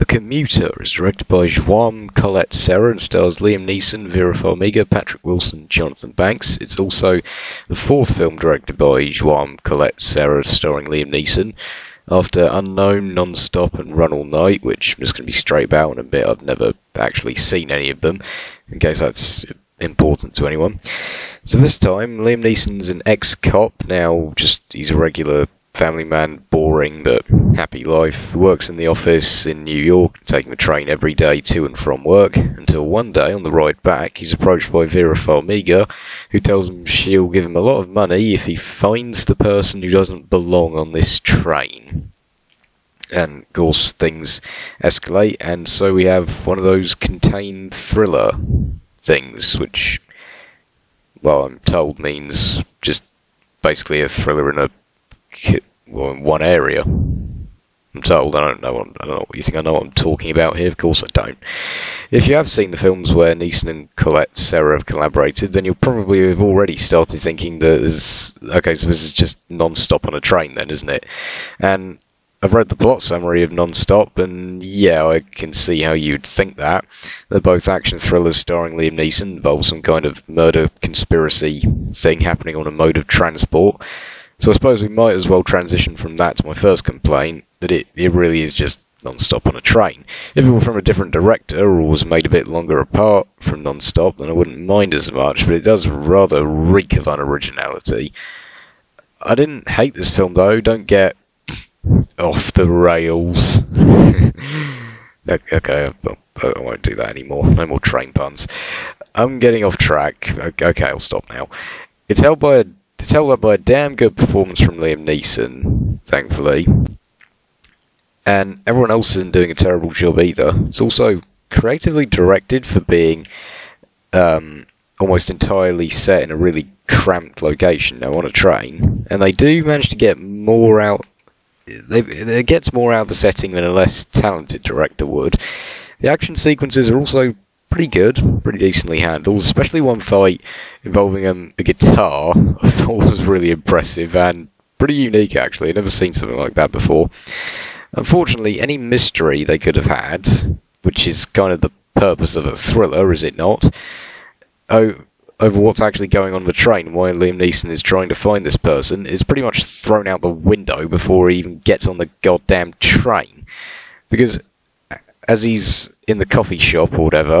Commuter is directed by Joam Colette Serra and stars Liam Neeson, Vera Farmiga, Patrick Wilson, Jonathan Banks. It's also the fourth film directed by Joam Colette Serra starring Liam Neeson. After Unknown, Non-Stop and Run All Night, which I'm just going to be straight about in a bit, I've never actually seen any of them, in case that's important to anyone. So this time, Liam Neeson's an ex-cop, now he's a regular family man, boring but happy life, who works in the office in New York, taking the train every day to and from work, until one day, on the ride back, he's approached by Vera Farmiga, who tells him she'll give him a lot of money if he finds the person who doesn't belong on this train. And, of course, things escalate, and so we have one of those contained thriller things, which, well, I'm told means just basically a thriller in in one area. I'm told. I don't know what you think. I know what I'm talking about here. Of course I don't. If you have seen the films where Neeson and Colette Serra have collaborated, then you'll probably have already started thinking that so this is just Non-Stop on a train then, isn't it? And I've read the plot summary of Non-Stop, and yeah, I can see how you'd think that. They're both action thrillers starring Liam Neeson, involve some kind of murder conspiracy thing happening on a mode of transport. So I suppose we might as well transition from that to my first complaint, that it really is just Non-Stop on a train. If it were from a different director, or was made a bit longer apart from Non-Stop, then I wouldn't mind as much, but it does rather reek of unoriginality. I didn't hate this film though, don't get off the rails. Okay, I won't do that anymore, no more train puns. I'm getting off track, okay, I'll stop now. It's held up by a damn good performance from Liam Neeson, thankfully. And everyone else isn't doing a terrible job either. It's also creatively directed for being almost entirely set in a really cramped location, now on a train. And they do manage to get more out. It gets more out of the setting than a less talented director would. The action sequences are also pretty good, pretty decently handled, especially one fight involving a guitar. I thought was really impressive and pretty unique actually. I've never seen something like that before. Unfortunately, any mystery they could have had, which is kind of the purpose of a thriller, is it not? Over what's actually going on the train, why Liam Neeson is trying to find this person, is pretty much thrown out the window before he even gets on the goddamn train. Because as he's in the coffee shop or whatever,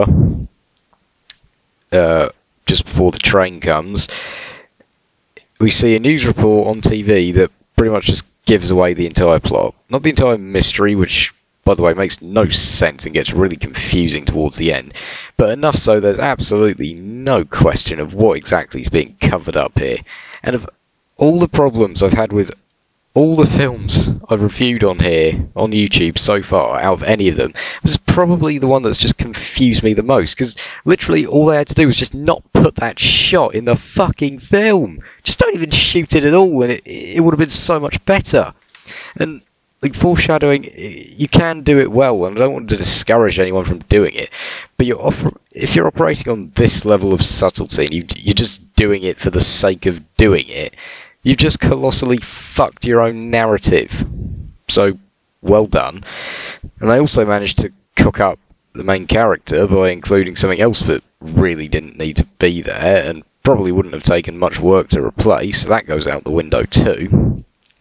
just before the train comes, we see a news report on TV that pretty much just gives away the entire plot. Not the entire mystery, which, by the way, makes no sense and gets really confusing towards the end, but enough so there's absolutely no question of what exactly is being covered up here. And of all the problems I've had with all the films I've reviewed on here, on YouTube so far, out of any of them, this is probably the one that's just confused me the most, because literally all they had to do was just not put that shot in the fucking film. Just don't even shoot it at all, and it would have been so much better. And like foreshadowing, you can do it well, and I don't want to discourage anyone from doing it, but if you're operating on this level of subtlety, and you're just doing it for the sake of doing it, you've just colossally fucked your own narrative. So, well done. And they also managed to cock up the main character by including something else that really didn't need to be there, and probably wouldn't have taken much work to replace. So that goes out the window too.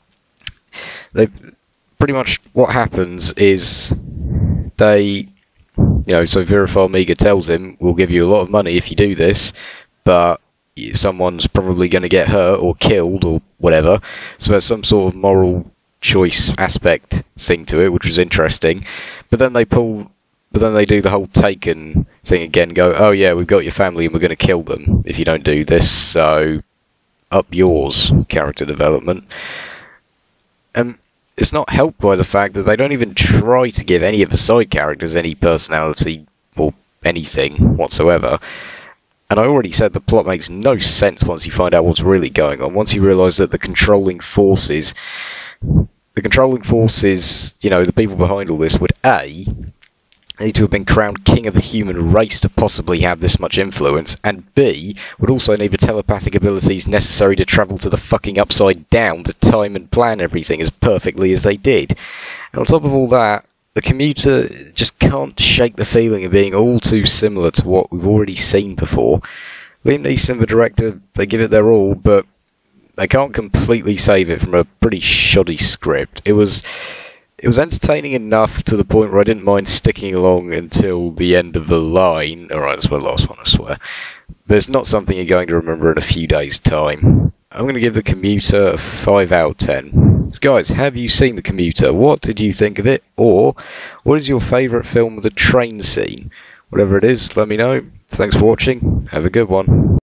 Pretty much what happens is so Vera Farmiga tells him, we'll give you a lot of money if you do this, but someone's probably going to get hurt or killed or whatever. So there's some sort of moral choice aspect thing to it, which was interesting. But then they do the whole Taken thing again, go, oh yeah, we've got your family and we're going to kill them if you don't do this, so up yours, character development. And it's not helped by the fact that they don't even try to give any of the side characters any personality or anything whatsoever. And I already said the plot makes no sense once you find out what's really going on. Once you realise that the controlling forces, the people behind all this would A, need to have been crowned king of the human race to possibly have this much influence, and B, would also need the telepathic abilities necessary to travel to the fucking upside down to time and plan everything as perfectly as they did. And on top of all that, The Commuter just can't shake the feeling of being all too similar to what we've already seen before. Liam Neeson, the director, they give it their all, but they can't completely save it from a pretty shoddy script. It was entertaining enough to the point where I didn't mind sticking along until the end of the line. Alright, that's my last one, I swear. But it's not something you're going to remember in a few days' time. I'm going to give The Commuter a 5 out of 10. So guys, have you seen The Commuter? What did you think of it? Or, what is your favourite film with a train scene? Whatever it is, let me know. Thanks for watching. Have a good one.